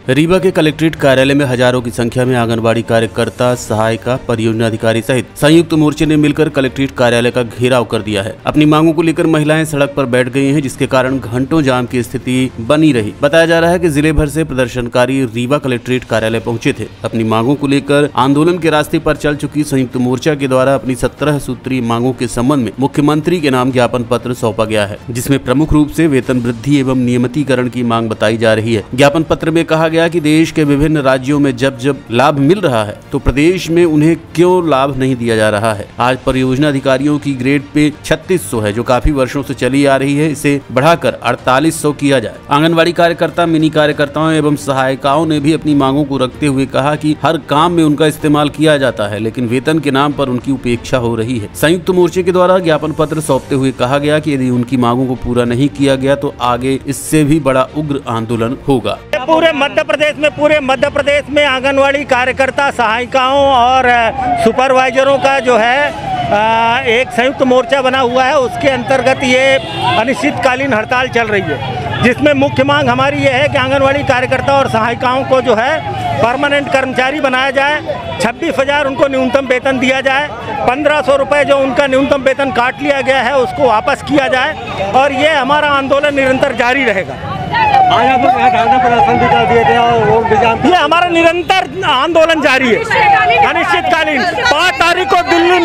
रीवा के कलेक्ट्रेट कार्यालय में हजारों की संख्या में आंगनबाड़ी कार्यकर्ता, सहायिका, परियोजना अधिकारी सहित संयुक्त मोर्चे ने मिलकर कलेक्ट्रेट कार्यालय का घेराव कर दिया है। अपनी मांगों को लेकर महिलाएं सड़क पर बैठ गई हैं, जिसके कारण घंटों जाम की स्थिति बनी रही। बताया जा रहा है कि जिले भर से प्रदर्शनकारी रीवा कलेक्ट्रेट कार्यालय पहुंचे थे। अपनी मांगों को लेकर आंदोलन के रास्ते पर चल चुकी संयुक्त मोर्चा के द्वारा अपनी 17 सूत्रीय मांगों के संबंध में मुख्यमंत्री के नाम ज्ञापन पत्र सौंपा गया है, जिसमें प्रमुख रूप से वेतन वृद्धि एवं नियमितीकरण की मांग बताई जा रही है। ज्ञापन पत्र में कहा गया कि देश के विभिन्न राज्यों में जब लाभ मिल रहा है तो प्रदेश में उन्हें क्यों लाभ नहीं दिया जा रहा है। आज परियोजना अधिकारियों की ग्रेड पे 3600 है, जो काफी वर्षों से चली आ रही है। इसे बढ़ाकर 4800 किया जाए। आंगनबाड़ी कार्यकर्ता, मिनी कार्यकर्ताओं एवं सहायिकाओं ने भी अपनी मांगों को रखते हुए कहा कि हर काम में उनका इस्तेमाल किया जाता है, लेकिन वेतन के नाम पर उनकी उपेक्षा हो रही है। संयुक्त मोर्चे के द्वारा ज्ञापन पत्र सौंपते हुए कहा गया कि यदि उनकी मांगों को पूरा नहीं किया गया तो आगे इससे भी बड़ा उग्र आंदोलन होगा। पूरे मध्य प्रदेश में आंगनवाड़ी कार्यकर्ता, सहायिकाओं और सुपरवाइजरों का जो है एक संयुक्त मोर्चा बना हुआ है। उसके अंतर्गत ये अनिश्चितकालीन हड़ताल चल रही है, जिसमें मुख्य मांग हमारी ये है कि आंगनवाड़ी कार्यकर्ता और सहायिकाओं को जो है परमानेंट कर्मचारी बनाया जाए। 26,000 उनको न्यूनतम वेतन दिया जाए। 1500 रुपये जो उनका न्यूनतम वेतन काट लिया गया है उसको वापस किया जाए, और ये हमारा आंदोलन निरंतर जारी रहेगा। आज आप लोग धरना प्रदर्शन भी कर दिए थे और ये हमारा निरंतर आंदोलन जारी है, अनिश्चितकालीन। 5 तारीख को दिल्ली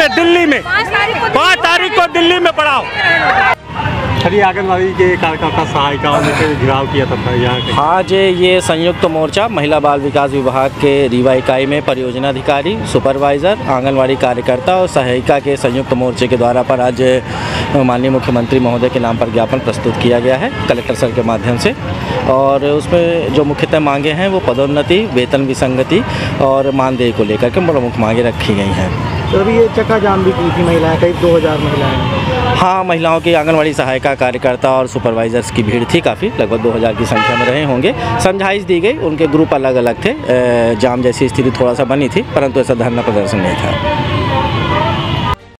में पड़ाव। खड़ी आंगनबाड़ी के कार्यकर्ता, सहायिकाओं ने घेराव किया था यहाँ के। आज ये संयुक्त मोर्चा महिला बाल विकास विभाग के रीवा इकाई में परियोजना अधिकारी, सुपरवाइजर, आंगनबाड़ी कार्यकर्ता और सहायिका के संयुक्त मोर्चे के द्वारा पर आज माननीय मुख्यमंत्री महोदय के नाम पर ज्ञापन प्रस्तुत किया गया है कलेक्टर सर के माध्यम से। और उसमें जो मुख्यतः मांगे हैं वो पदोन्नति, वेतन विसंगति और मानदेय को लेकर के प्रमुख मांगे रखी गई हैं। तो अभी ये चक्का जाम भी की थी महिलाएं, करीब 2000 महिलाएं। हाँ, महिलाओं की आंगनवाड़ी सहायिका, कार्यकर्ता और सुपरवाइजर्स की भीड़ थी काफ़ी, लगभग 2000 की संख्या में रहे होंगे। समझाइश दी गई, उनके ग्रुप अलग अलग थे। जाम जैसी स्थिति थोड़ा सा बनी थी, परंतु ऐसा धरना प्रदर्शन नहीं था।